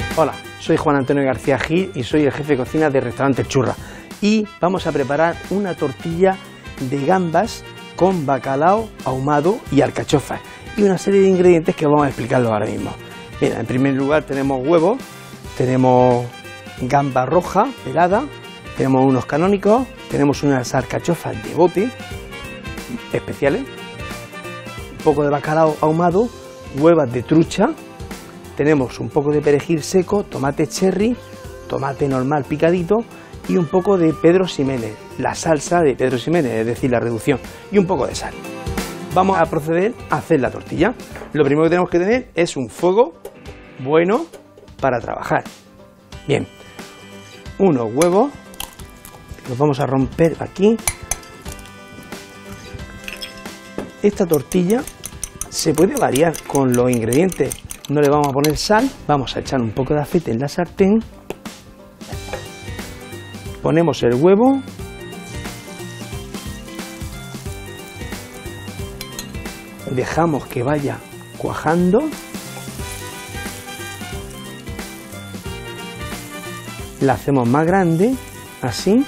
Hola, soy Juan Antonio García Gil y soy el jefe de cocina del restaurante El Churra. Y vamos a preparar una tortilla de gambas con bacalao ahumado y alcachofas. Y una serie de ingredientes que vamos a explicarlos ahora mismo. Mira, en primer lugar tenemos huevos, tenemos gamba roja pelada, tenemos unos canónicos, tenemos unas alcachofas de bote especiales, un poco de bacalao ahumado, huevas de trucha, tenemos un poco de perejil seco, tomate cherry, tomate normal picadito y un poco de Pedro Ximénez, la salsa de Pedro Ximénez, es decir, la reducción, y un poco de sal. Vamos a proceder a hacer la tortilla. Lo primero que tenemos que tener es un fuego bueno para trabajar. Bien, unos huevos, los vamos a romper aquí. Esta tortilla se puede variar con los ingredientes. No le vamos a poner sal, vamos a echar un poco de aceite en la sartén. Ponemos el huevo. Dejamos que vaya cuajando. La hacemos más grande, así.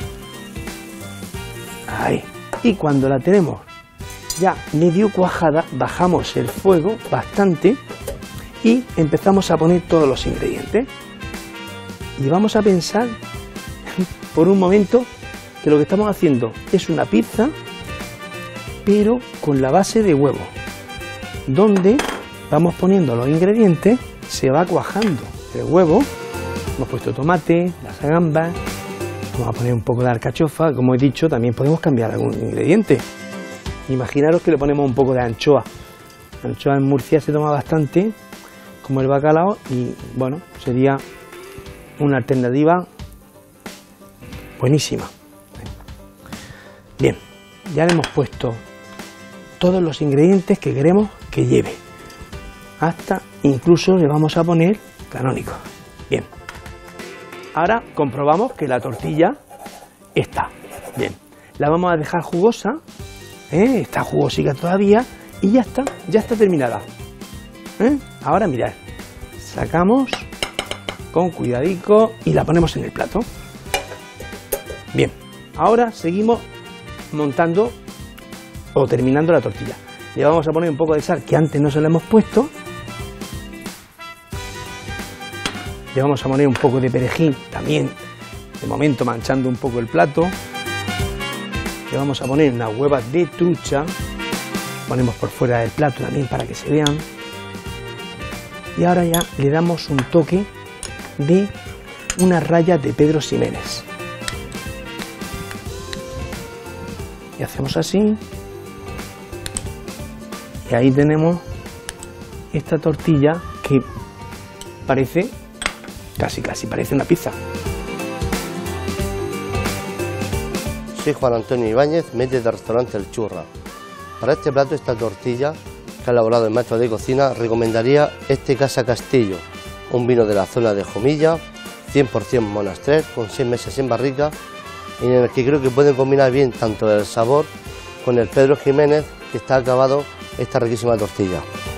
Ahí. Y cuando la tenemos ya medio cuajada, bajamos el fuego bastante y empezamos a poner todos los ingredientes. Y vamos a pensar por un momento que lo que estamos haciendo es una pizza, pero con la base de huevo, donde vamos poniendo los ingredientes, se va cuajando el huevo. Hemos puesto tomate, las gambas, vamos a poner un poco de alcachofa, como he dicho, también podemos cambiar algún ingrediente. Imaginaros que le ponemos un poco de anchoa. La anchoa en Murcia se toma bastante, como el bacalao, y bueno, sería una alternativa buenísima. Bien, ya le hemos puesto todos los ingredientes que queremos que lleve. Hasta incluso le vamos a poner canónico. Bien. Ahora comprobamos que la tortilla está bien. La vamos a dejar jugosa, está jugosica todavía y ya está terminada. Ahora mirad, sacamos con cuidadico y la ponemos en el plato. Bien, ahora seguimos montando o terminando la tortilla. Le vamos a poner un poco de sal que antes no se la hemos puesto. Le vamos a poner un poco de perejil, también, de momento manchando un poco el plato. Le vamos a poner unas huevas de trucha. Ponemos por fuera del plato también para que se vean. Y ahora ya le damos un toque de unas rayas de Pedro Ximénez. Y hacemos así. Y ahí tenemos esta tortilla que parece... Casi parece una pizza. Soy Juan Antonio Ibáñez, médico del restaurante El Churra. Para este plato, esta tortilla que ha elaborado el maestro de cocina, recomendaría este Casa Castillo, un vino de la zona de Jumilla, 100% Monastrell, con 6 meses en barrica, en el que creo que pueden combinar bien tanto el sabor con el Pedro Ximénez que está acabado esta riquísima tortilla.